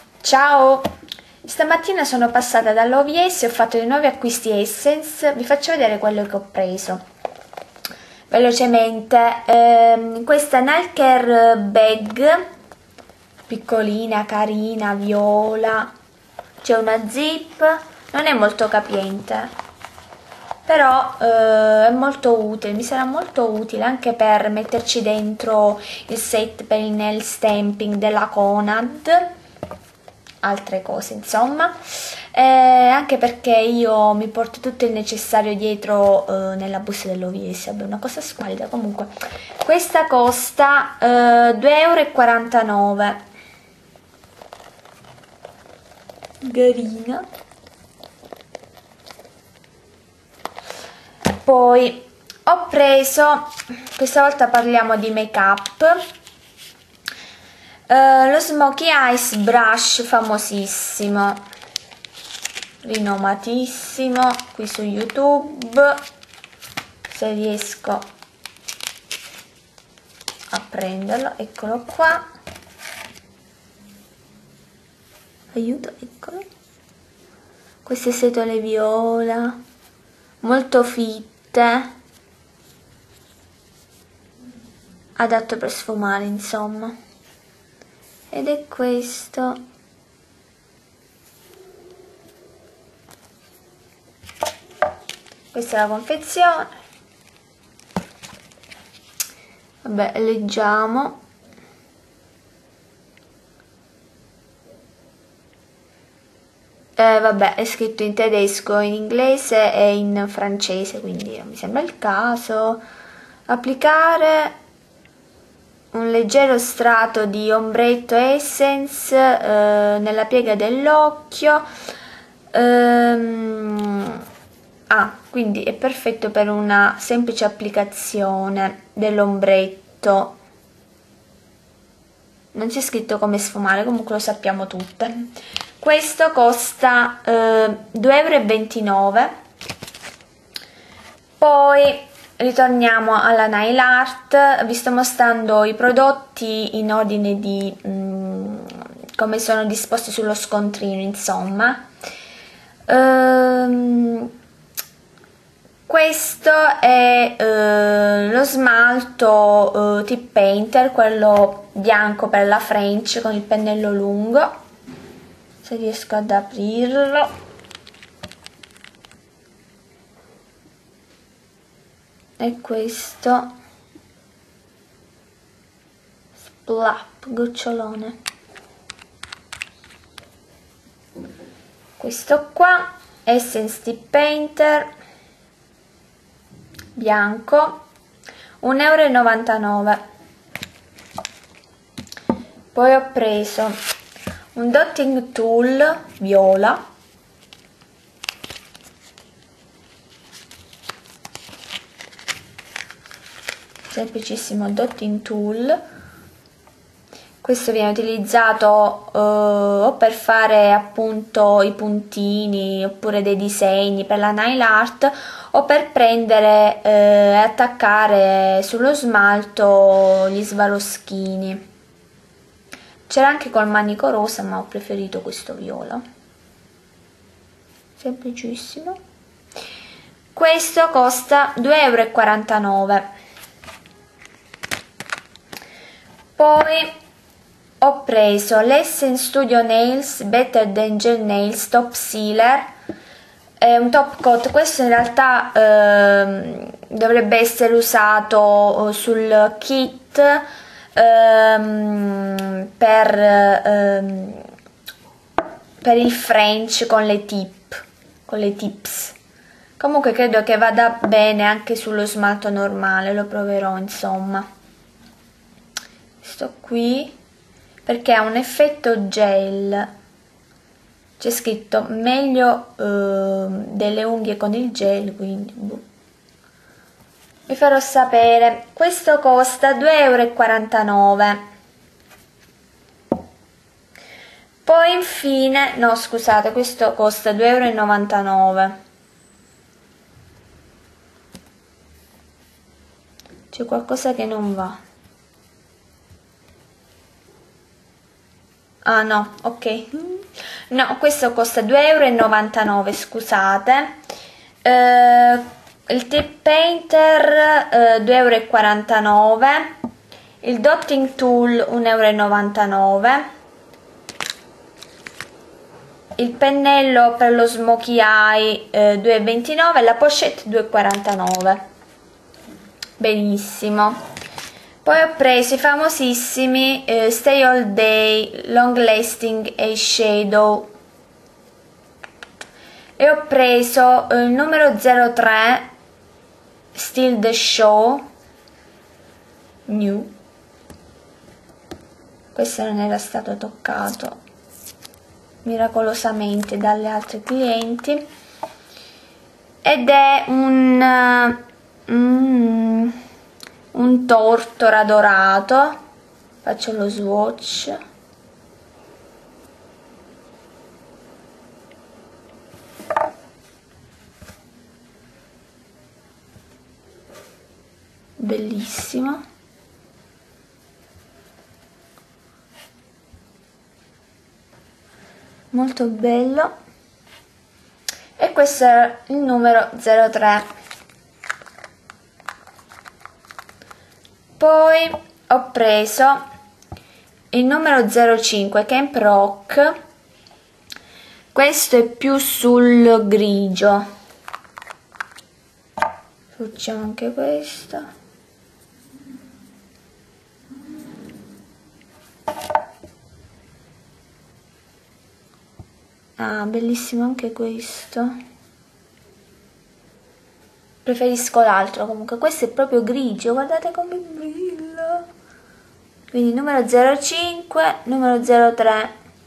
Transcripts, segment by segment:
Ciao! Stamattina sono passata dall'OVS e ho fatto dei nuovi acquisti Essence. Vi faccio vedere quello che ho preso velocemente. Questa nail care bag piccolina, carina, viola, c'è una zip, non è molto capiente, però è molto utile, mi sarà molto utile anche per metterci dentro il set per il nail stamping della Conad, altre cose insomma, anche perché io mi porto tutto il necessario dietro nella busta dell'OVS. Vabbè, una cosa squallida. Comunque questa costa 2,49 €, carina. Poi ho preso, questa volta parliamo di make up, lo Smokey Eyes Brush famosissimo, rinomatissimo, qui su YouTube, se riesco a prenderlo, eccolo qua, aiuto, eccolo, queste setole viola, molto fitte, adatto per sfumare insomma, ed è questo. Questa è la confezione. Vabbè, leggiamo. Vabbè, è scritto in tedesco, in inglese e in francese, quindi non mi sembra il caso. Applicare un leggero strato di ombretto Essence nella piega dell'occhio. Quindi è perfetto per una semplice applicazione dell'ombretto. Non c'è scritto come sfumare, comunque lo sappiamo tutte. Questo costa 2,29 €. Poi ritorniamo alla nail art. Vi sto mostrando i prodotti in ordine di come sono disposti sullo scontrino, insomma. Questo è lo smalto Tip Painter, quello bianco per la French con il pennello lungo, se riesco ad aprirlo. E questo splap, gocciolone. Questo qua, Essence Tip Painter bianco, 1,99 €. Poi ho preso un dotting tool viola, semplicissimo dotting tool. Questo viene utilizzato o per fare appunto i puntini oppure dei disegni per la nail art, o per prendere e attaccare sullo smalto gli svaroschini. C'era anche col manico rosa, ma ho preferito questo viola, semplicissimo. Questo costa 2,49 €. Poi ho preso l'Essence Studio Nails Better Than Gel Nails Top Sealer, è un top coat. Questo in realtà dovrebbe essere usato sul kit per il French con le tips. Comunque credo che vada bene anche sullo smalto normale, lo proverò insomma. Questo qui, perché ha un effetto gel, c'è scritto meglio delle unghie con il gel, quindi vi farò sapere. Questo costa 2,49 €. Poi infine, no scusate, questo costa 2,99 €. C'è qualcosa che non va. Ah no, ok. No, questo costa 2,99 €, scusate. Il tip painter 2,49 €. Il dotting tool 1,99 €. Il pennello per lo smokey eye 2,29 €. La pochette 2,49 €. Benissimo. Poi ho preso i famosissimi Stay All Day Long Lasting Eyeshadow e ho preso il numero 03 Still the Show New. Questo non era stato toccato miracolosamente dalle altre clienti ed è un tortora dorato. Faccio lo swatch. Bellissimo. Molto bello. E questo è il numero 03. Poi ho preso il numero 05 Camp Rock. Questo è più sul grigio. Facciamo anche questo. Ah, bellissimo anche questo. Preferisco l'altro, comunque questo è proprio grigio, guardate come brilla. Quindi numero 05, numero 03.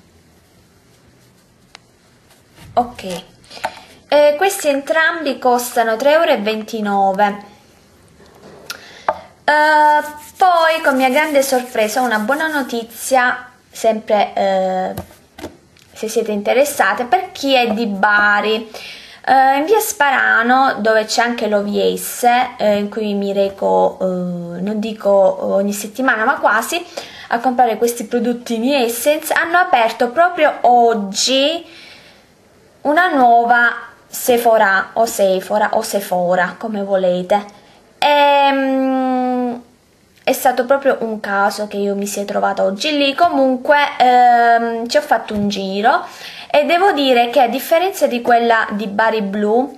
Ok. Questi entrambi costano 3,29 €. Poi, con mia grande sorpresa, una buona notizia, sempre se siete interessate, per chi è di Bari. In via Sparano, dove c'è anche l'OVS, in cui mi reco, non dico ogni settimana, ma quasi, a comprare questi prodottini Essence, hanno aperto proprio oggi una nuova Sephora o Sephora, come volete. È stato proprio un caso che io mi sia trovata oggi lì. Comunque ci ho fatto un giro e devo dire che, a differenza di quella di Bari Blu,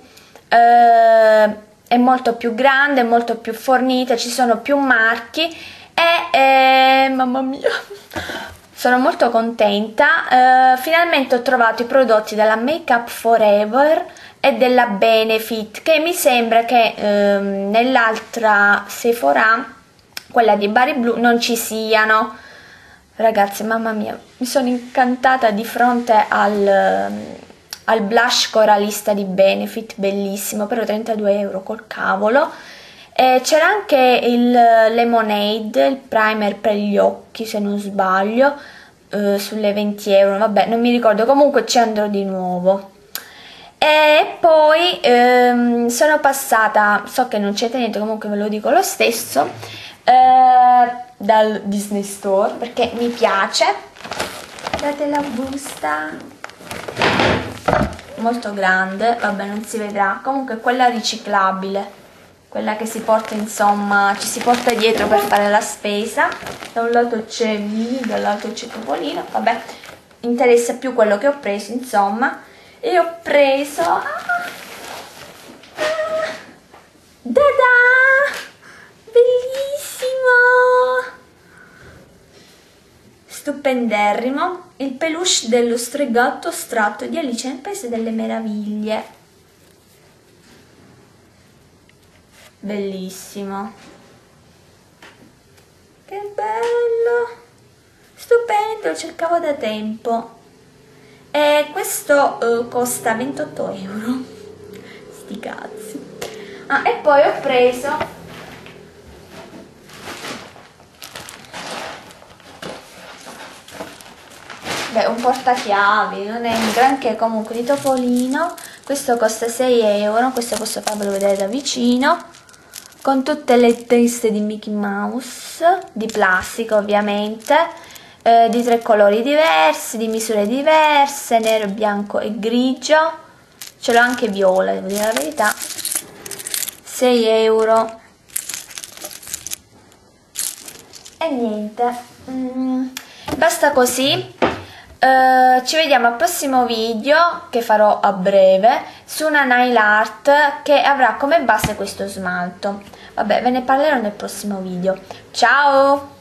è molto più grande, molto più fornita, ci sono più marchi e mamma mia, sono molto contenta. Finalmente ho trovato i prodotti della Make Up Forever e della Benefit, che mi sembra che nell'altra Sephora, quella di Bari Blu, non ci siano. Ragazzi, mamma mia, mi sono incantata di fronte al blush coralista di Benefit, bellissimo, però 32 € col cavolo. C'era anche il Lemonade, il primer per gli occhi, se non sbaglio, sulle 20 €, vabbè, non mi ricordo, comunque ci andrò di nuovo. E poi sono passata, so che non c'entra niente, comunque ve lo dico lo stesso, dal Disney Store, perché mi piace. Guardate la busta, molto grande, vabbè, non si vedrà, comunque quella riciclabile, quella che si porta, insomma, ci si porta dietro per fare la spesa. Da un lato c'è Minnie, dall'altro c'è Topolino, vabbè, interessa più quello che ho preso, insomma. E ho preso bellissimo, stupenderrimo, il peluche dello stregatto astratto di Alice nel Paese delle Meraviglie. Bellissimo, che bello, stupendo, lo cercavo da tempo. E questo costa 28 €. Sti cazzi. Ah, e poi ho preso un portachiavi, non è un granché, comunque, di Topolino. Questo costa 6 €, questo posso farvelo vedere da vicino, con tutte le teste di Mickey Mouse, di plastica ovviamente. di 3 colori diversi, di misure diverse, nero, bianco e grigio. Ce l'ho anche viola, devo dire la verità. 6 euro. E niente, basta così. Ci vediamo al prossimo video che farò a breve su una nail art che avrà come base questo smalto. Vabbè, ve ne parlerò nel prossimo video. Ciao!